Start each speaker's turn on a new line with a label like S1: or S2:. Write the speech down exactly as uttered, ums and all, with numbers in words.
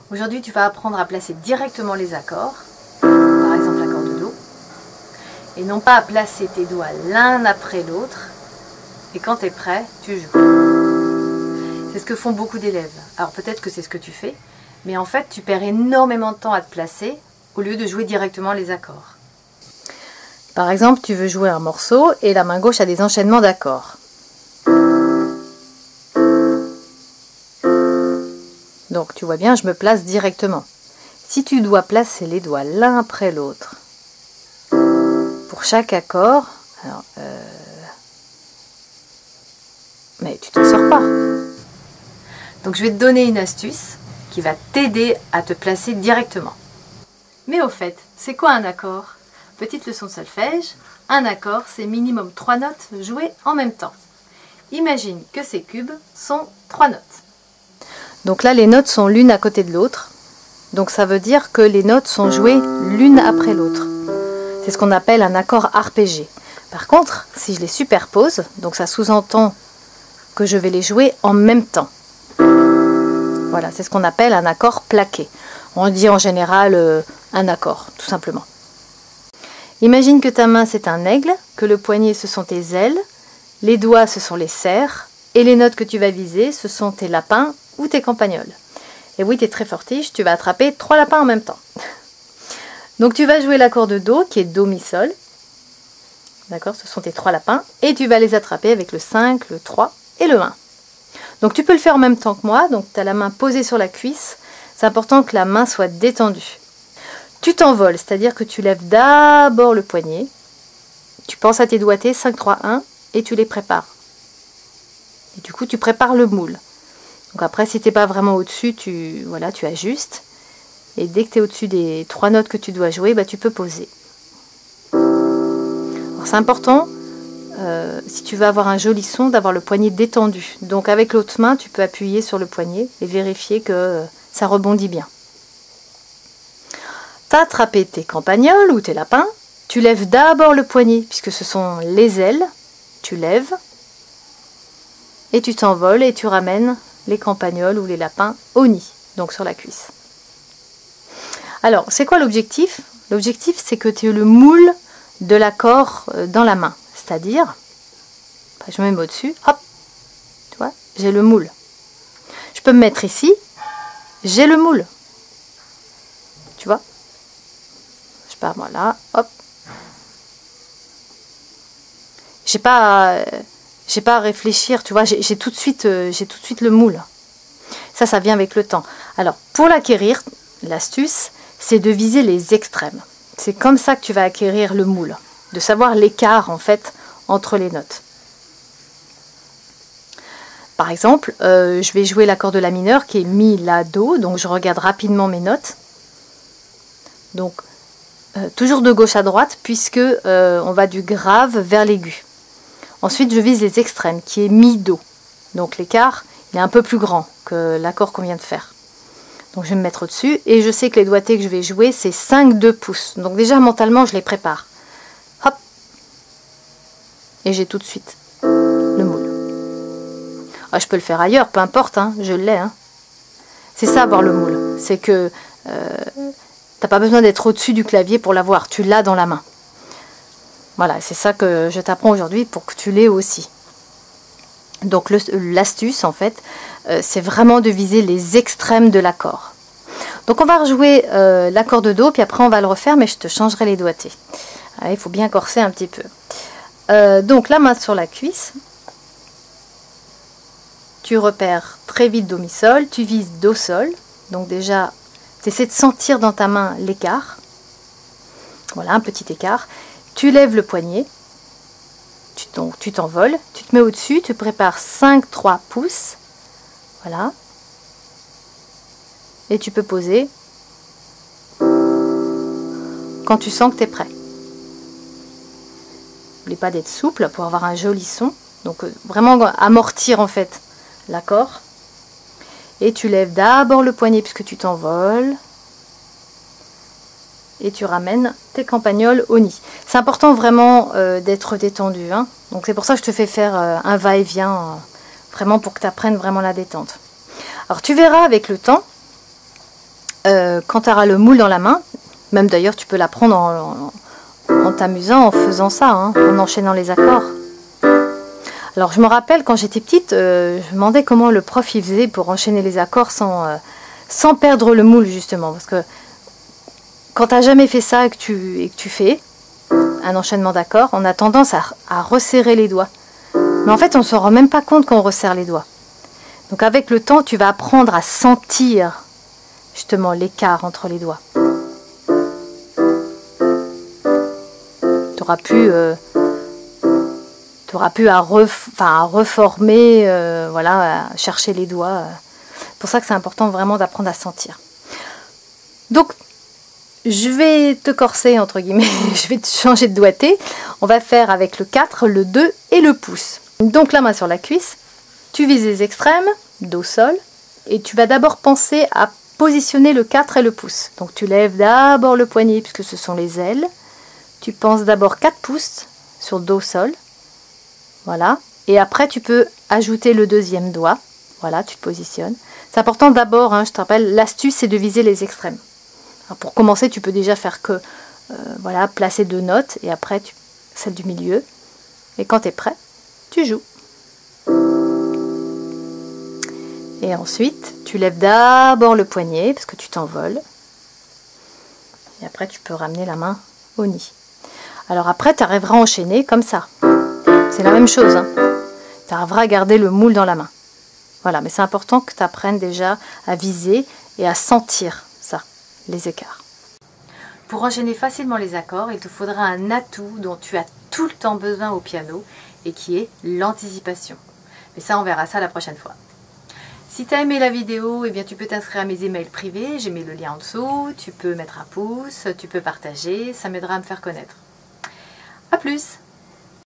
S1: Aujourd'hui, tu vas apprendre à placer directement les accords, par exemple l'accord de Do, et non pas à placer tes doigts l'un après l'autre, et quand tu es prêt, tu joues. C'est ce que font beaucoup d'élèves. Alors peut-être que c'est ce que tu fais, mais en fait, tu perds énormément de temps à te placer au lieu de jouer directement les accords. Par exemple, tu veux jouer un morceau et la main gauche a des enchaînements d'accords. Donc tu vois bien, je me place directement. Si tu dois placer les doigts l'un après l'autre pour chaque accord, alors, euh, mais tu t'en sors pas. Donc je vais te donner une astuce qui va t'aider à te placer directement. Mais au fait, c'est quoi un accord? Petite leçon de solfège, un accord c'est minimum trois notes jouées en même temps. Imagine que ces cubes sont trois notes. Donc là les notes sont l'une à côté de l'autre, donc ça veut dire que les notes sont jouées l'une après l'autre. C'est ce qu'on appelle un accord arpégé. Par contre, si je les superpose, donc ça sous-entend que je vais les jouer en même temps. Voilà, c'est ce qu'on appelle un accord plaqué. On dit en général euh, un accord, tout simplement. Imagine que ta main c'est un aigle, que le poignet ce sont tes ailes, les doigts ce sont les serres, et les notes que tu vas viser ce sont tes lapins ou tes campagnols. Et oui, tu es très fortiche, tu vas attraper trois lapins en même temps. Donc tu vas jouer l'accord de Do qui est Do, Mi, Sol. D'accord, ce sont tes trois lapins, et tu vas les attraper avec le cinq, le trois et le un. Donc tu peux le faire en même temps que moi, donc tu as la main posée sur la cuisse, c'est important que la main soit détendue. Tu t'envoles, c'est-à-dire que tu lèves d'abord le poignet, tu penses à tes doigtés cinq, trois, un et tu les prépares. Et du coup tu prépares le moule. Donc après si tu n'es pas vraiment au-dessus, tu, voilà, tu ajustes. Et dès que tu es au-dessus des trois notes que tu dois jouer, bah, tu peux poser. Alors c'est important, euh, si tu veux avoir un joli son, d'avoir le poignet détendu. Donc avec l'autre main, tu peux appuyer sur le poignet et vérifier que euh, ça rebondit bien. Tu as attrapé tes campagnols ou tes lapins, tu lèves d'abord le poignet, puisque ce sont les ailes, tu lèves, et tu t'envoles et tu ramènes les campagnols ou les lapins au nid, donc sur la cuisse. Alors, c'est quoi l'objectif? L'objectif, c'est que tu aies le moule de l'accord dans la main, c'est-à-dire, je me mets au-dessus, hop, tu vois, j'ai le moule. Je peux me mettre ici, j'ai le moule, tu vois. Pas voilà, hop. J'ai pas, euh, j'ai pas à réfléchir, tu vois. J'ai tout de suite, euh, j'ai tout de suite le moule. Ça, ça vient avec le temps. Alors, pour l'acquérir, l'astuce, c'est de viser les extrêmes. C'est comme ça que tu vas acquérir le moule, de savoir l'écart en fait entre les notes. Par exemple, euh, je vais jouer l'accord de la mineure qui est Mi, La, Do. Donc, je regarde rapidement mes notes. Donc Euh, toujours de gauche à droite puisque euh, on va du grave vers l'aigu. Ensuite je vise les extrêmes qui est Mi, Do. Donc l'écart il est un peu plus grand que l'accord qu'on vient de faire. Donc je vais me mettre au-dessus et je sais que les doigtés que je vais jouer c'est cinq, deux pouces. Donc déjà mentalement je les prépare. Hop. Et j'ai tout de suite le moule. Ah, je peux le faire ailleurs, peu importe, hein, je l'ai. Hein. C'est ça avoir le moule. C'est que euh, t'as pas besoin d'être au-dessus du clavier pour l'avoir, tu l'as dans la main. Voilà, c'est ça que je t'apprends aujourd'hui pour que tu l'aies aussi. Donc l'astuce, en fait, euh, c'est vraiment de viser les extrêmes de l'accord. Donc on va rejouer euh, l'accord de Do, puis après on va le refaire, mais je te changerai les doigtés. Ah, il faut bien corser un petit peu. Euh, donc la main sur la cuisse. Tu repères très vite Do, Mi, Sol, tu vises Do, Sol. Donc déjà... tu essaies de sentir dans ta main l'écart. Voilà, un petit écart. Tu lèves le poignet. Tu t'envoles. Tu te mets au-dessus. Tu prépares cinq, trois pouces. Voilà. Et tu peux poser quand tu sens que tu es prêt. N'oublie pas d'être souple pour avoir un joli son. Donc vraiment amortir en fait l'accord. Et tu lèves d'abord le poignet puisque tu t'envoles. Et tu ramènes tes campagnols au nid. C'est important vraiment euh, d'être détendu. Hein. Donc c'est pour ça que je te fais faire euh, un va-et-vient. Euh, vraiment pour que tu apprennes vraiment la détente. Alors tu verras avec le temps euh, quand tu auras le moule dans la main, même d'ailleurs tu peux l'apprendre en, en, en t'amusant, en faisant ça, hein, en enchaînant les accords. Alors je me rappelle quand j'étais petite, euh, je me demandais comment le prof il faisait pour enchaîner les accords sans, euh, sans perdre le moule justement. Parce que quand tu n'as jamais fait ça et que tu, et que tu fais un enchaînement d'accords, on a tendance à, à resserrer les doigts. Mais en fait on ne se rend même pas compte qu'on resserre les doigts. Donc avec le temps tu vas apprendre à sentir justement l'écart entre les doigts. Tu auras pu... Euh, Tu auras pu à, ref, à reformer, euh, voilà, à chercher les doigts. C'est pour ça que c'est important vraiment d'apprendre à sentir. Donc, je vais te corser, entre guillemets, je vais te changer de doigté. On va faire avec le quatre, le deux et le pouce. Donc, la main sur la cuisse, tu vises les extrêmes, dos, sol, et tu vas d'abord penser à positionner le quatre et le pouce. Donc, tu lèves d'abord le poignet, puisque ce sont les ailes. Tu penses d'abord quatre pouces sur dos, sol. Voilà, et après tu peux ajouter le deuxième doigt. Voilà, tu te positionnes. C'est important d'abord, hein, je te rappelle, l'astuce c'est de viser les extrêmes. Alors pour commencer, tu peux déjà faire que, euh, voilà, placer deux notes et après tu, celle du milieu. Et quand tu es prêt, tu joues. Et ensuite, tu lèves d'abord le poignet parce que tu t'envoles. Et après, tu peux ramener la main au nid. Alors après, tu arriveras à enchaîner comme ça. C'est la même chose, hein. Tu arriveras à garder le moule dans la main. Voilà, mais c'est important que tu apprennes déjà à viser et à sentir ça, les écarts. Pour enchaîner facilement les accords, il te faudra un atout dont tu as tout le temps besoin au piano et qui est l'anticipation. Mais ça, on verra ça la prochaine fois. Si tu as aimé la vidéo, eh bien, tu peux t'inscrire à mes emails privés, j'ai mis le lien en dessous, tu peux mettre un pouce, tu peux partager, ça m'aidera à me faire connaître. A plus!